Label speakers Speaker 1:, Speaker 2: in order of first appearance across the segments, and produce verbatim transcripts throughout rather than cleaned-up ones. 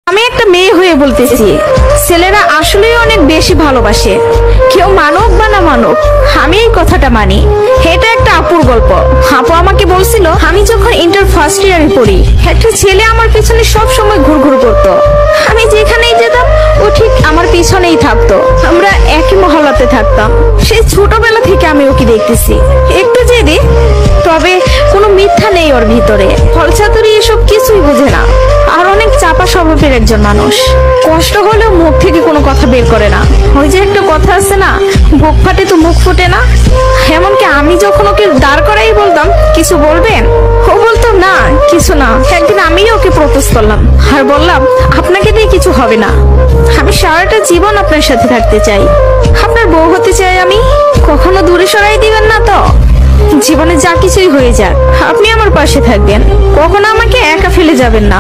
Speaker 1: আমি একটা মেয়ে হয়ে বলতেছি, ছেলেরা আসলেই অনেক বেশি ভালোবাসে, কেউ মানুক বা না মানুক, আমি এই কথাটা মানি। এটা একটা আপুর গল্প। আপু আমাকে বলছিল, আমি যখন ইন্টার ফার্স্ট ইয়ারে পড়ি, একটা ছেলে আমার পিছনে সব সময় ঘুরঘুর করতো। আমি যেখানেই যেতাম ও ঠিক আমার পিছনেই থাকতো। আমরা একই মহল্লাতে থাকতাম। সেই ছোটবেলা থেকে আমি ওকে দেখতেছি। একটু জেদি, তবে কোনো মিথ্যা নেই ওর ভিতরে। ফলচাতুরি এসব কিছুই বুঝে না, আর অনেক চাপা স্বভাবের একজন মানুষ। কষ্ট হলেও মুখ থেকে কোনো কথা বের করে না। ওই যে একটা কথা আছে না, বুক ফাটে তো মুখ ফুটে না। এমনকি আমি যখন ওকে দাঁড় করাই বলতাম, কিছু বলবেন, ও বলতো না কিছু না। একদিন আমি ওকে প্রপোজ করলাম আর বললাম, আপনাকে দিয়ে কিছু হবে না, আমি সারাটা জীবন আপনার সাথে থাকতে চাই, আপনার বউ হতে চাই আমি। কখনো দূরে সরাই দিবেন না তো? জীবনে যা কিছুই হয়ে যাক, আপনি আমার পাশে থাকবেন, কখনো আমাকে একা ফেলে যাবেন না।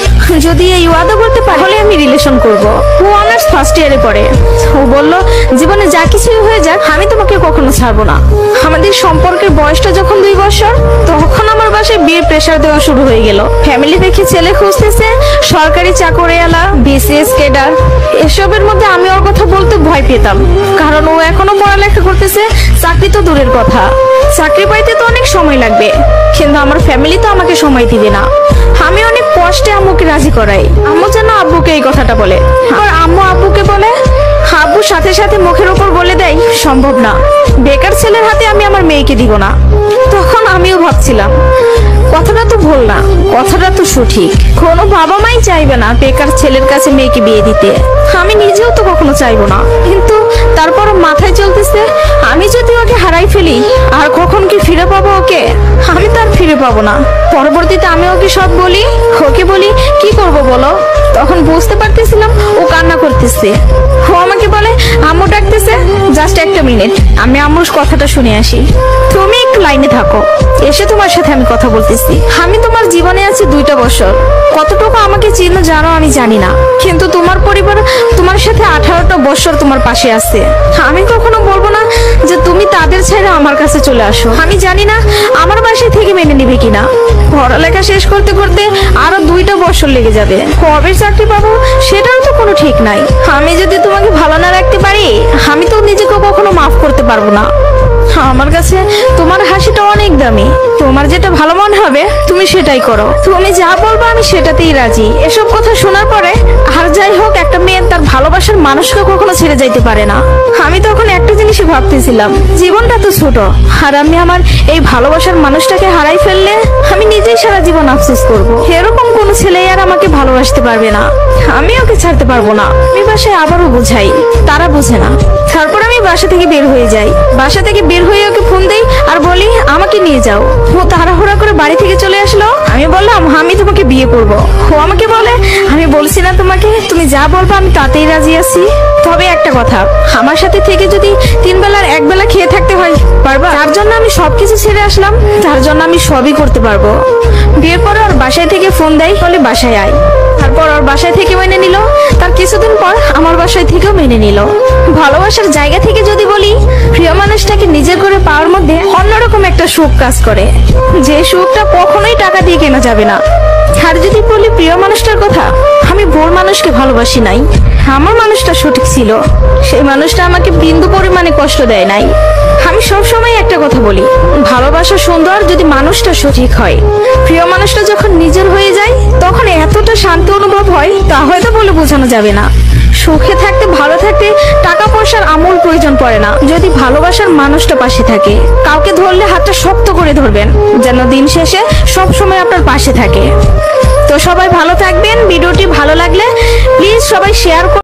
Speaker 1: যদি এই ওয়াদা করতে পারি, তাহলে আমি রিলেশন করব। ও অনার্স ফার্স্ট ইয়ারে পড়ে। ও বলল, জীবনে যা কিছুই হয়ে যাক, আমি তোমাকে কখনো ছাড়বো না। আমাদের সম্পর্কের বয়সটা যখন দুই বছর, তখন আমার বাসায় বিয়ের প্রেশার দেওয়া শুরু হয়ে গেল। ফ্যামিলি দেখে ছেলে খুঁজতেছে, সরকারি চাকরিওয়ালা, বিসিএস ক্যাডার। এসবের মধ্যে আমি ওর কথা বলতে ভয় পেতাম, কারণ ও এখনো পড়ালেখা করতেছে। চাকরি তো দূরের কথা, চাকরি পাইতে তো অনেক সময় লাগবে, কিন্তু আমার ফ্যামিলি তো আমাকে সময় দিবে না। আমি অনেক কষ্টে আম্মুকে রাজি করাই। আম্মু যেন আব্বুকে এই কথাটা বলে, আর আম্মু আব্বুকে বলে। আব্বু সাথে সাথে মুখের উপর বলে দেয়, সম্ভব না, বেকার ছেলের হাতে আমি আমার মেয়েকে দিব না। তখন আমিও ভাবছিলাম, কথাটা তো ভুল না, কথাটা তো সঠিক। কোনো বাবা মাই চাইবে না বেকার ছেলের কাছে মেয়েকে বিয়ে দিতে। আমি নিজেও তো কখনো চাইবো না, কিন্তু তারপর মাথায় চলতেছে, আমি যদি ওকে হারাই ফেলি, আর কখন কি ফিরে পাবো ওকে? আমি তো আর ফিরে পাবো না। পরবর্তীতে আমি ওকে সব বলি, ওকে বলি কি করব বলো? তখন বুঝতে পারতেছিলাম ও কান্না করতেছে। ও আমাকে বলে, আম্মু ডাকতেছে, জাস্ট একটা মিনিট, আমি আম্মুর কথাটা শুনে আসি, তুমি একটু লাইনে থাকো, এসে তোমার সাথে আমি কথা বলতেছি। আমি তোমার জীবনে আছি দুইটা বছর, কতটুকু আমাকে চিনো জানো আমি জানি না, কিন্তু তোমার পরিবার তোমার সাথে আঠারোটা বছর তোমার পাশে আছে। আমি কখনো বলবো না যে তুমি তাদের ছেড়ে আমার কাছে চলে আসো। আমি জানি না আমার বাসায় থেকে মেনে নিবে কিনা। পড়ালেখা শেষ করতে করতে আরো দুইটা বছর লেগে যাবে, কবে চাকরি পাবো সেটাও তো কোনো ঠিক নাই। আমি যদি তোমাকে ভালো না রাখতে পারি, আমি তো নিজেকে কখনো মাফ করতে পারবো না। আমার কাছে তোমার হাসিটা অনেক দামি, তোমার যেটা ভালো মনে হবে তুমি সেটাই করো, তুমি যা বলবো আমি সেটাতেই রাজি। এসব কথা শোনার পরে, আর যাই হোক, একটা মেয়ে তার ভালোবাসার মানুষকে কখনো ছেড়ে যাইতে পারে না। আমি তখন একটা জিনিসই ভাবতেছিলাম, জীবনটা তো ছোট, আর আমি আমার এই ভালোবাসার মানুষটাকে হারাই ফেললে আমি নিজেই সারা জীবন আফসোস করব। এরকম কোন ছেলে আর আমাকে ভালোবাসতে পারবে না, আমি ওকে ছাড়তে পারবো না। আমি বাসায় আবারও বুঝাই, তারা বোঝে না। তারপর আমি বাসা থেকে বের হয়ে যাই। বাসা থেকে বের হয়ে ওকে ফোন দেই আর বলি, আমাকে নিয়ে যাও। ও তাড়াহুড়া করে বাড়ি থেকে চলে আসলো। আমি বললাম, আমি তোমাকে বিয়ে করব। ও আমাকে বলে, আমি বলছি না তোমাকে, তুমি যা বলবো আমি তাতেই রাজি আছি, তবে একটা কথা, আমার সাথে থেকে যদি তিন বেলার এক বেলা খেয়ে থাকতে হয় পারবা? তার জন্য আমি সবকিছু ছেড়ে আসলাম, তার জন্য আমি সবই করতে পারবো। বিয়ের পর ওর বাসায় থেকে ফোন দেয়, বলে বাসায় আয়। তারপর ওর বাসায় থেকে মেনে নিল, তার কিছুদিন পর আমার বাসায় থেকেও মেনে নিল। ভালোবাসার জায়গা থেকে যদি বলি, প্রিয় মানুষটাকে নিজের করে পাওয়ার মধ্যে অন্যরকম একটা সুখ কাজ করে, যে সুখটা কখনোই টাকা দিয়ে কেনা যাবে না। আর যদি বলি প্রিয় মানুষটার কথা, আমি ভোর মানুষকে ভালোবাসি নাই, আমার মানুষটা সঠিক ছিল, সেই মানুষটা আমাকে বিন্দু পরিমাণে কষ্ট দেয় নাই। আমি সবসময় একটা কথা বলি, ভালোবাসা সুন্দর যদি মানুষটা সঠিক হয়। প্রিয় মানুষটা যখন নিজের হয়ে যায়, তখন এতটা শান্তি অনুভব হয়, তা হয়তো বলে বোঝানো যাবে না। সুখে থাকতে, ভালো থাকতে টাকা পয়সার আমূল প্রয়োজন পড়ে না, যদি ভালোবাসার মানুষটা পাশে থাকে। কাউকে ধরলে হাতটা শক্ত করে ধরবেন, যেন দিন শেষে সব সময় আপনার পাশে থাকে। তো সবাই ভালো থাকবেন। ভিডিওটি ভালো লাগলে প্লিজ সবাই শেয়ার